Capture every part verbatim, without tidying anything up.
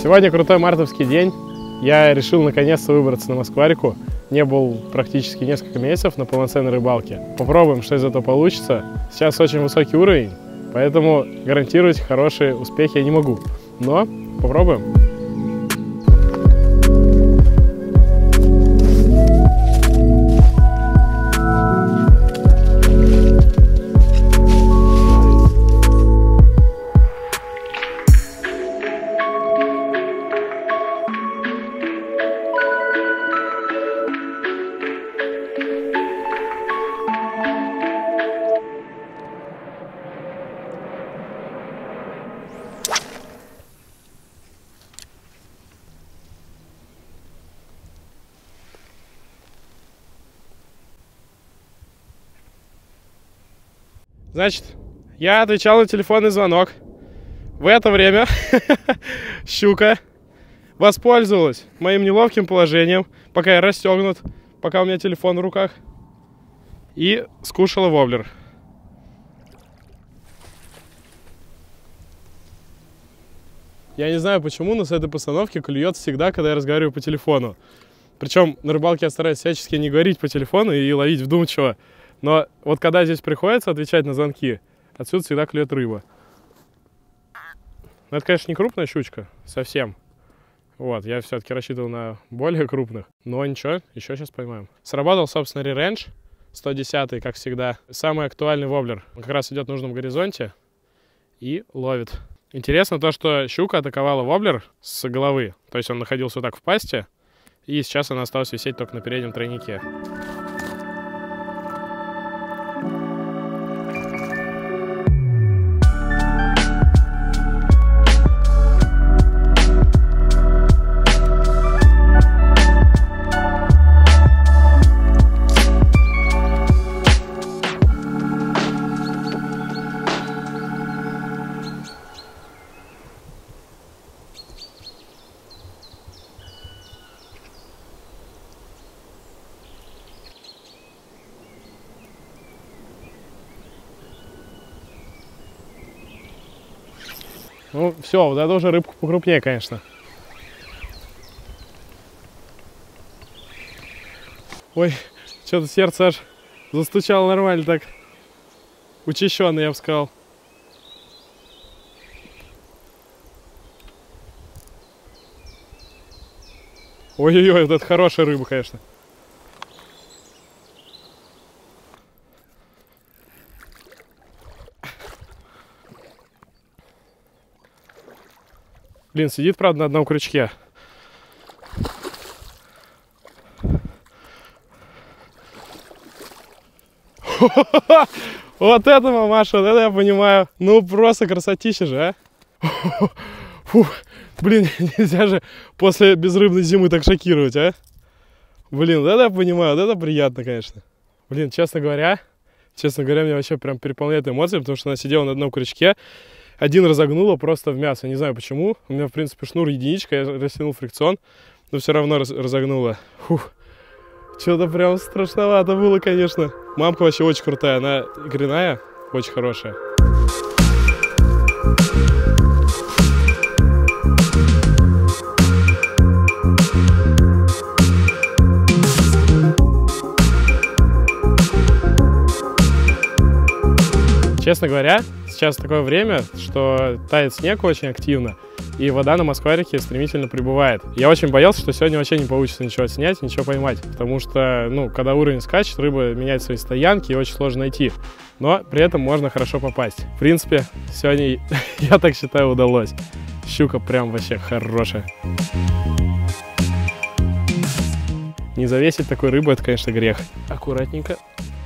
Сегодня крутой мартовский день. Я решил наконец-то выбраться на Москва-реку. Не был практически несколько месяцев на полноценной рыбалке. Попробуем, что из этого получится. Сейчас очень высокий уровень, поэтому гарантировать хорошие успехи я не могу. Но попробуем. Значит, я отвечал на телефонный звонок. В это время щука воспользовалась моим неловким положением, пока я расстегнут, пока у меня телефон в руках, и скушала воблер. Я не знаю почему, но с этой постановки клюет всегда, когда я разговариваю по телефону. Причем на рыбалке я стараюсь всячески не говорить по телефону и ловить вдумчиво. Но вот когда здесь приходится отвечать на звонки, отсюда всегда клюет рыба. Но это, конечно, не крупная щучка, совсем. Вот, я все-таки рассчитывал на более крупных. Но ничего, еще сейчас поймаем. Сработал, собственно, ререндж сто десятый, как всегда. Самый актуальный воблер. Он как раз идет в нужном горизонте и ловит. Интересно то, что щука атаковала воблер с головы. То есть он находился вот так в пасти. И сейчас она осталась висеть только на переднем тройнике. Ну, все, вот это уже рыбку покрупнее, конечно. Ой, что-то сердце аж застучало нормально так. Учащенно, я бы сказал. Ой-ой-ой, вот это хорошая рыба, конечно. Блин, сидит, правда, на одном крючке. Вот это, мамаша, вот это я понимаю. Ну, просто красотища же, а. Фу, блин, нельзя же после безрыбной зимы так шокировать, а. Блин, вот это я понимаю, вот это приятно, конечно. Блин, честно говоря, честно говоря, меня вообще прям переполняет эмоции, потому что она сидела на одном крючке. Один разогнула просто в мясо, не знаю почему. У меня, в принципе, шнур единичка, я растянул фрикцион, но все равно раз разогнула. Фух. Что-то прям страшновато было, конечно. Мамка вообще очень крутая, она игряная, очень хорошая. Честно говоря, сейчас такое время, что тает снег очень активно, и вода на Москва-реке стремительно прибывает. Я очень боялся, что сегодня вообще не получится ничего снять, ничего поймать, потому что, ну, когда уровень скачет, рыба меняет свои стоянки, и очень сложно найти. Но при этом можно хорошо попасть. В принципе, сегодня, я так считаю, удалось. Щука прям вообще хорошая. Не завесить такой рыбу, это, конечно, грех. Аккуратненько.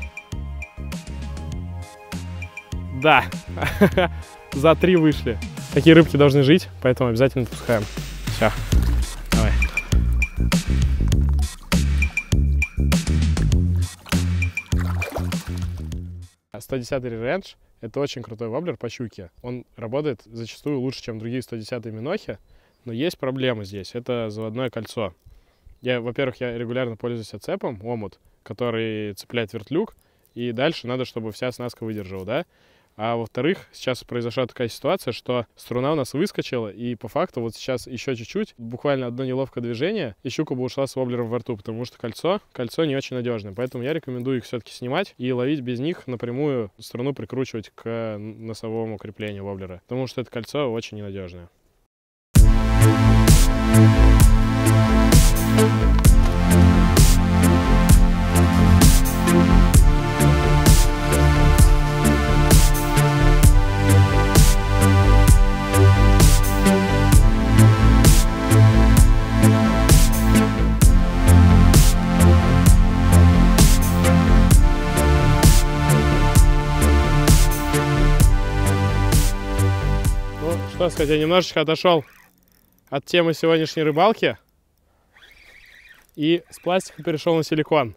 Да, за три вышли. Такие рыбки должны жить, поэтому обязательно отпускаем. Все, давай. сто десятый ререндж — это очень крутой воблер по щуке. Он работает зачастую лучше, чем другие сто десятые минохи, но есть проблема здесь. Это заводное кольцо. Я, во-первых, я регулярно пользуюсь отцепом, омут, который цепляет вертлюг, и дальше надо, чтобы вся оснастка выдержала, да? А во-вторых, сейчас произошла такая ситуация, что струна у нас выскочила, и по факту вот сейчас еще чуть-чуть, буквально одно неловкое движение, и щука бы ушла с воблером во рту, потому что кольцо, кольцо не очень надежное. Поэтому я рекомендую их все-таки снимать и ловить без них, напрямую струну прикручивать к носовому креплению воблера, потому что это кольцо очень ненадежное. Что сказать, я немножечко отошел от темы сегодняшней рыбалки и с пластика перешел на силикон.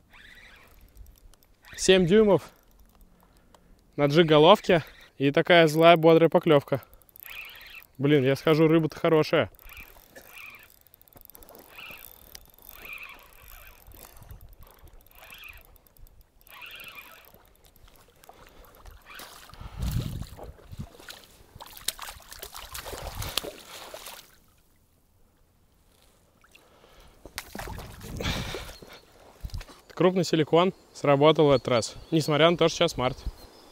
семь дюймов на джиг-головке и такая злая бодрая поклевка. Блин, я скажу, рыба-то хорошая. Крупный силикон сработал в этот раз, несмотря на то, что сейчас март.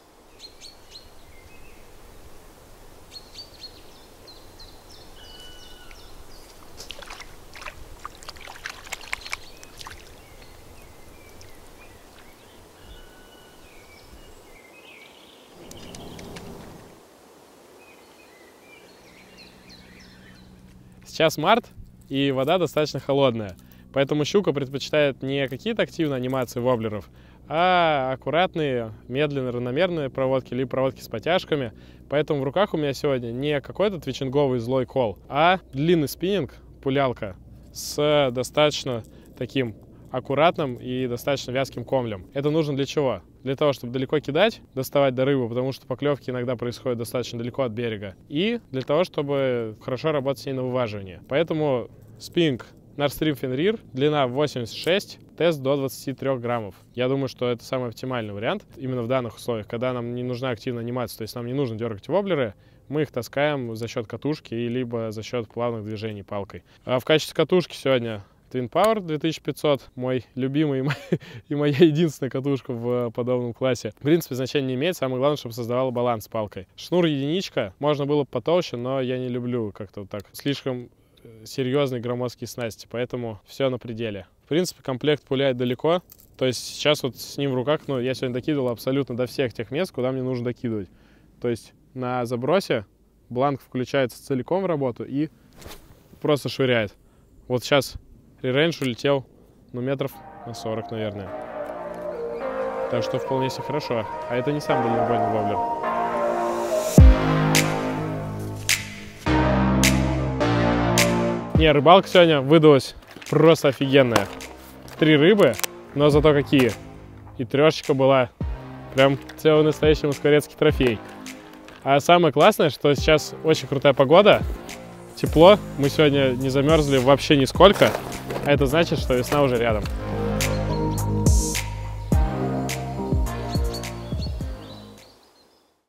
Сейчас март, и вода достаточно холодная. Поэтому щука предпочитает не какие-то активные анимации воблеров, а аккуратные, медленные, равномерные проводки, либо проводки с потяжками. Поэтому в руках у меня сегодня не какой-то твичинговый злой кол, а длинный спиннинг, пулялка, с достаточно таким аккуратным и достаточно вязким комлем. Это нужно для чего? Для того, чтобы далеко кидать, доставать до рыбы, потому что поклевки иногда происходят достаточно далеко от берега. И для того, чтобы хорошо работать с ней на вываживании. Поэтому спиннинг Nordstream Fenrir, длина восемьдесят шесть, тест до двадцати трёх граммов. Я думаю, что это самый оптимальный вариант именно в данных условиях, когда нам не нужна активная анимация, то есть нам не нужно дергать воблеры, мы их таскаем за счет катушки и либо за счет плавных движений палкой. А в качестве катушки сегодня Twin Power две тысячи пятьсот, мой любимый и моя единственная катушка в подобном классе. В принципе, значения не имеет, самое главное, чтобы создавала баланс с палкой. Шнур единичка, можно было бы потолще, но я не люблю как-то вот так слишком серьезные громоздкие снасти, поэтому все на пределе. В принципе, комплект пуляет далеко, то есть сейчас вот с ним в руках, ну, я сегодня докидывал абсолютно до всех тех мест, куда мне нужно докидывать. То есть на забросе бланк включается целиком в работу и просто швыряет. Вот сейчас ререйндж улетел, ну, метров на сорок, наверное. Так что вполне себе хорошо. А это не самый дальнобойный воблер. Не, рыбалка сегодня выдалась просто офигенная. Три рыбы, но зато какие. И трешечка была прям целый настоящий москворецкий трофей. А самое классное, что сейчас очень крутая погода, тепло. Мы сегодня не замерзли вообще нисколько, а это значит, что весна уже рядом.